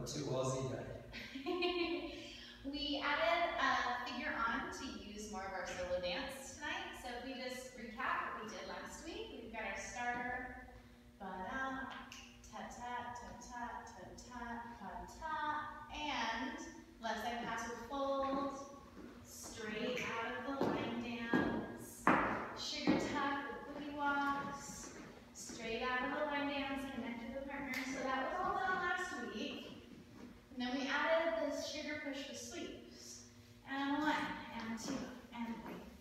to Aussie Day? We added a figure on to use more of our solo dance tonight. So if we just recap what we did last week, we've got our starter, ba-da, ta-ta, ta-ta, ta-ta, pa-ta, and left side pass with fold, straight out of the line dance, sugar tuck with booty walks, straight out of the line dance, connect with the partner. So that was all done last week. And then we added this sugar push with sweeps. And 1, and 2, and 3.